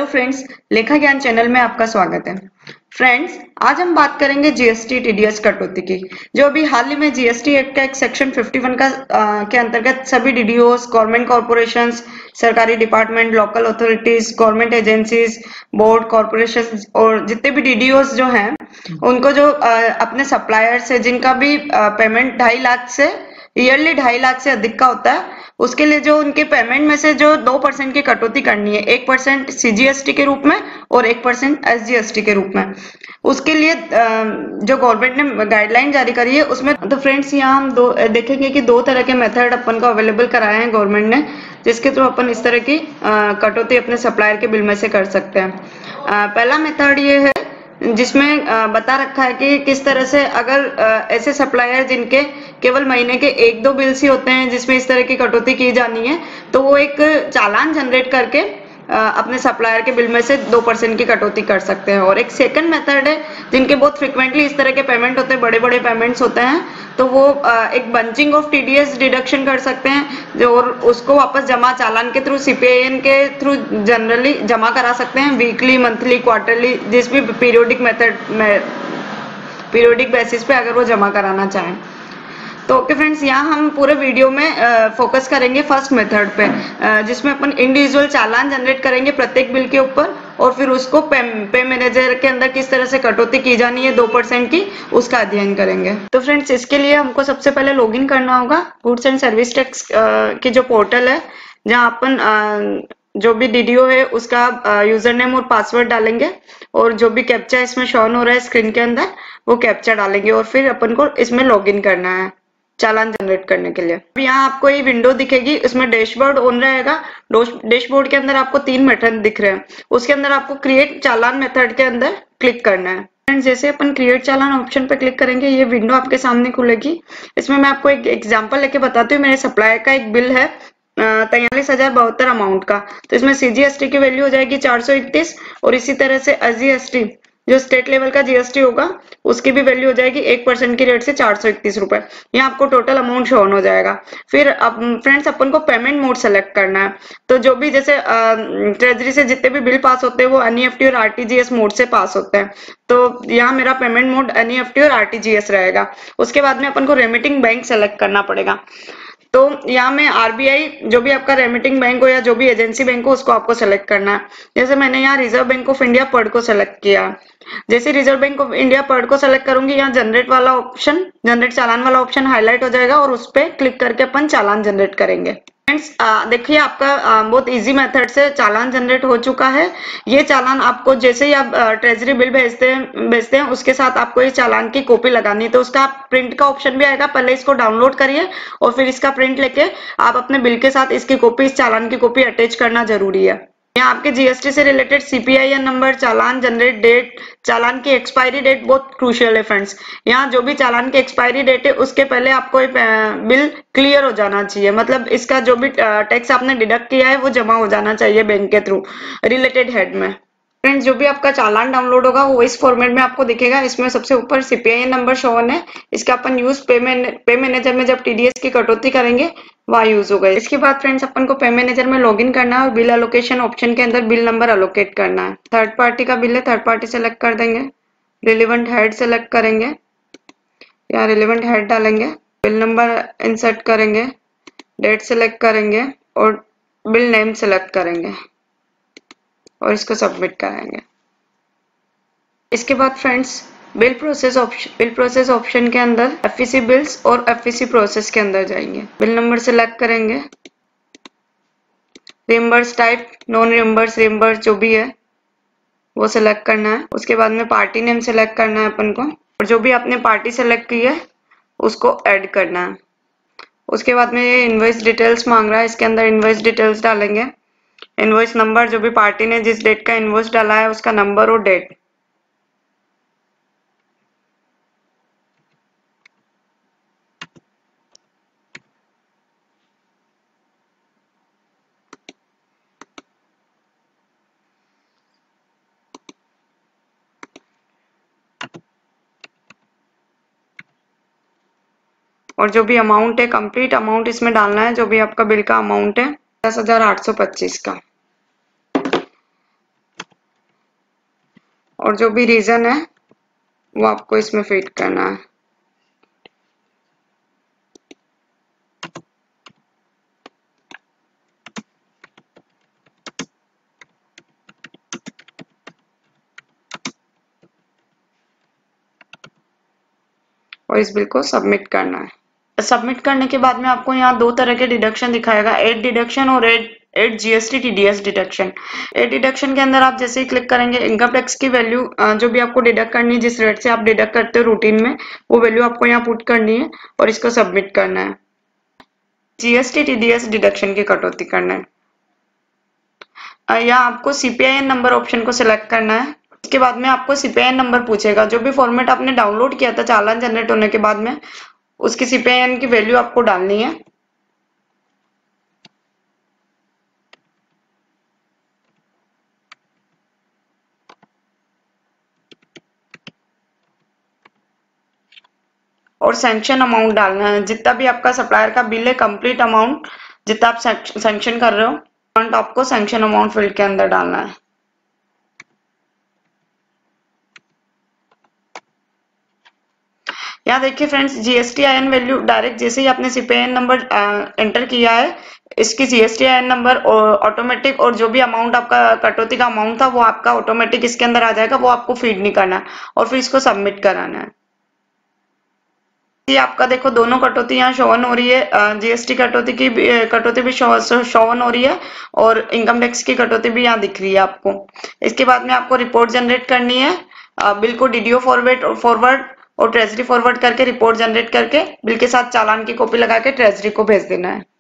Hello friends, लेखा ज्ञान channel में आपका स्वागत है। फ्रेंड्स, आज हम बात करेंगे जीएसटी टीडीएस कटौती की, जो अभी हाल ही में जीएसटी एक्ट का एक सेक्शन 51 के अंतर्गत सभी डीडीओस, गवर्नमेंट कॉर्पोरेशंस, सरकारी department, local authorities, government agencies, board, corporation और जितने भी डीडीओस जो हैं उनको जो अपने सप्लायर से जिनका भी पेमेंट 2.5 लाख से ईयरली 2.5 लाख से अधिक का होता है, उसके लिए जो उनके पेमेंट में से जो 2% की कटौती करनी है, 1% सीजीएसटी के रूप में और 1% एसजीएसटी के रूप में, उसके लिए जो गवर्नमेंट ने गाइडलाइन जारी करी है उसमें तो फ्रेंड्स यहाँ हम देखेंगे कि 2 तरह के मेथड अपन को अवेलेबल कराए हैं गवर्नमेंट ने, जिसके थ्रू अपन इस तरह की कटौती अपने सप्लायर के बिल में से कर सकते हैं। पहला मेथड ये है जिसमें बता रखा है कि किस तरह से अगर ऐसे सप्लायर जिनके केवल महीने के 1-2 बिल्स ही होते हैं जिसमें इस तरह की कटौती की जानी है, तो वो एक चालान जनरेट करके अपने सप्लायर के बिल में से 2% की कटौती कर सकते हैं। और एक सेकंड मेथड है जिनके बहुत फ्रिक्वेंटली इस तरह के पेमेंट होते हैं, बड़े बड़े पेमेंट्स होते हैं, तो वो एक बंचिंग ऑफ टीडीएस डिडक्शन कर सकते हैं और उसको वापस जमा चालान के थ्रू, सीपीआईएन के थ्रू जनरली जमा करा सकते हैं, वीकली, मंथली, क्वार्टरली, जिस भी पीरियोडिक मेथड में, पीरियोडिक बेसिस पे अगर वो जमा कराना चाहें। तो ओके फ्रेंड्स, यहाँ हम पूरे वीडियो में फोकस करेंगे फर्स्ट मेथड पे, जिसमें अपन इंडिविजुअल चालान जनरेट करेंगे प्रत्येक बिल के ऊपर और फिर उसको पे मैनेजर के अंदर किस तरह से कटौती की जानी है 2% की, उसका अध्ययन करेंगे। तो फ्रेंड्स, इसके लिए हमको सबसे पहले लॉगिन करना होगा गुड्स एंड सर्विस टैक्स की जो पोर्टल है, जहाँ अपन जो भी डीडीओ है उसका यूजर नेम और पासवर्ड डालेंगे और जो भी कैप्चा इसमें शॉन हो रहा है स्क्रीन के अंदर वो कैप्चा डालेंगे और फिर अपन को इसमें लॉगिन करना है चालान जनरेट करने के लिए। अब यहाँ आपको ये विंडो दिखेगी, इसमें डैशबोर्ड ऑन रहेगा। डैशबोर्ड के अंदर आपको 3 मेथड दिख रहे हैं, उसके अंदर आपको क्रिएट चालान मेथड के अंदर क्लिक करना है। फ्रेंड्स, जैसे अपन क्रिएट चालान ऑप्शन पे क्लिक करेंगे, ये विंडो आपके सामने खुलेगी। इसमें मैं आपको एक एग्जाम्पल लेके बताती हूँ। मेरे सप्लायर का एक बिल है 43,072 अमाउंट का, तो इसमें सीजीएसटी की वैल्यू हो जाएगी 431 और इसी तरह से एसजीएसटी जो स्टेट लेवल का जीएसटी होगा उसकी भी वैल्यू हो जाएगी 1% की रेट से 431 रुपए। यहाँ आपको टोटल अमाउंट शोन हो जाएगा। फिर अब फ्रेंड्स अपन को पेमेंट मोड सेलेक्ट करना है, तो जो भी जैसे ट्रेजरी से जितने भी बिल पास होते हैं वो एनईएफटी और आरटीजीएस मोड से पास होते हैं, तो यहाँ मेरा पेमेंट मोड एनईएफटी और आरटीजीएस रहेगा। उसके बाद में अपन को रेमिटिंग बैंक सेलेक्ट करना पड़ेगा, तो यहाँ में आरबीआई जो भी आपका रेमिटिंग बैंक हो या जो भी एजेंसी बैंक हो उसको आपको सेलेक्ट करना है। जैसे मैंने यहाँ रिजर्व बैंक ऑफ इंडिया पर्ड को सेलेक्ट किया। जैसे रिजर्व बैंक ऑफ इंडिया पर्ड को सेलेक्ट करूंगी, यहाँ जनरेट वाला ऑप्शन, जनरेट चालान वाला ऑप्शन हाईलाइट हो जाएगा और उस पर क्लिक करके अपन चालान जनरेट करेंगे। फ्रेंड्स, देखिए आपका बहुत इजी मेथड से चालान जनरेट हो चुका है। ये चालान आपको जैसे ही आप ट्रेजरी बिल भेजते हैं उसके साथ आपको ये चालान की कॉपी लगानी है, तो उसका प्रिंट का ऑप्शन भी आएगा। पहले इसको डाउनलोड करिए और फिर इसका प्रिंट लेके आप अपने बिल के साथ इसकी कॉपी, इस चालान की कॉपी अटैच करना जरूरी है। यहाँ आपके जीएसटी से related CPIN number, challan generate date, challan की एक्सपायरी डेट बहुत क्रूशियल है फ्रेंड्स। यहाँ जो भी चालान की एक्सपायरी डेट है उसके पहले आपको बिल क्लियर हो जाना चाहिए, मतलब इसका जो भी टैक्स आपने डिडक्ट किया है वो जमा हो जाना चाहिए बैंक के थ्रू रिलेटेड हेड में। फ्रेंड्स, जो भी आपका चालान डाउनलोड होगा वो इस फॉर्मेट में आपको दिखेगा। इसमें सबसे ऊपर सीपीआईएन नंबर शो ऑन है, इसका अपन यूज पे मैनेजर में जब टीडीएस की कटौती करेंगे वहाँ यूज होगा। इसके बाद फ्रेंड्स अपन को पे मैनेजर में लॉगिन करना है और बिल एलोकेशन ऑप्शन के अंदर बिल नंबर एलोकेट करना है। थर्ड पार्टी का बिल है, थर्ड पार्टी सेलेक्ट कर देंगे, रिलेवेंट हेड सेलेक्ट करेंगे, यहाँ रिलेवेंट हेड डालेंगे, बिल नंबर इंसर्ट करेंगे, डेट सेलेक्ट करेंगे और बिल नेम सेलेक्ट करेंगे और इसको सबमिट कराएंगे। इसके बाद फ्रेंड्स बिल प्रोसेस ऑप्शन के अंदर एफईसी बिल्स और एफईसी प्रोसेस के अंदर जाएंगे, बिल नंबर सेलेक्ट करेंगे, reimburse type, non reimburse, reimburse जो भी है वो सेलेक्ट करना है। उसके बाद में पार्टी नेम सेलेक्ट करना है अपन को और जो भी आपने पार्टी सेलेक्ट की है उसको ऐड करना है। उसके बाद में ये इनवॉइस डिटेल्स मांग रहा है, इसके अंदर इनवॉइस डिटेल्स डालेंगे, इनवॉइस नंबर, जो भी पार्टी ने जिस डेट का इनवॉइस डाला है उसका नंबर और डेट। और जो भी अमाउंट है, कंप्लीट अमाउंट इसमें डालना है, जो भी आपका बिल का अमाउंट है 10,825 का। और जो भी रीजन है वो आपको इसमें फिट करना है। और इस बिल को सबमिट करना है। सबमिट करने के बाद में आपको यहाँ दो तरह के डिडक्शन दिखाएगा, एड डिडक्शन और add GST TDS deduction. Add deduction के अंदर आप जैसे ही क्लिक करेंगे, इनकम टैक्स की वैल्यू जो भी आपको डिडक्ट करनी है, जिस रेट से आप डिडक्ट करते हो रूटीन में, वो वैल्यू आपको यहाँ पुट करनी है और इसको सबमिट करना है। जीएसटी टीडीएस डिडक्शन की कटौती करना है। यहाँ आपको सीपीआईएन नंबर ऑप्शन को सिलेक्ट करना है। इसके बाद में आपको सीपीआईएन नंबर पूछेगा, जो भी फॉर्मेट आपने डाउनलोड किया था चालान जनरेट होने के बाद में, उसकी सीपीआईएन की वैल्यू आपको डालनी है। और सैंक्शन अमाउंट डालना है, जितना भी आपका सप्लायर का बिल है, कंप्लीट अमाउंट जितना आप सैंक्शन कर रहे हो, अमाउंट आपको सैंक्शन अमाउंट फील्ड के अंदर डालना है। यहाँ देखिए friends, GST IN value direct जैसे ही आपने सीपीआईएन नंबर एंटर किया है, इसकी जीएसटी आईएन नंबर ऑटोमेटिक, और जो भी अमाउंट आपका कटौती का अमाउंट था वो आपका ऑटोमेटिक इसके अंदर आ जाएगा, वो आपको फीड नहीं करना है और फिर इसको सबमिट कराना है। ये आपका देखो दोनों कटौती यहाँ शोवन हो रही है, जीएसटी कटौती भी शोवन हो रही है और इनकम टैक्स की कटौती भी यहाँ दिख रही है आपको। इसके बाद में आपको रिपोर्ट जनरेट करनी है, बिल को डीडीओ फॉरवर्ड और ट्रेजरी फॉरवर्ड करके रिपोर्ट जनरेट करके बिल के साथ चालान की कॉपी लगा के ट्रेजरी को भेज देना है।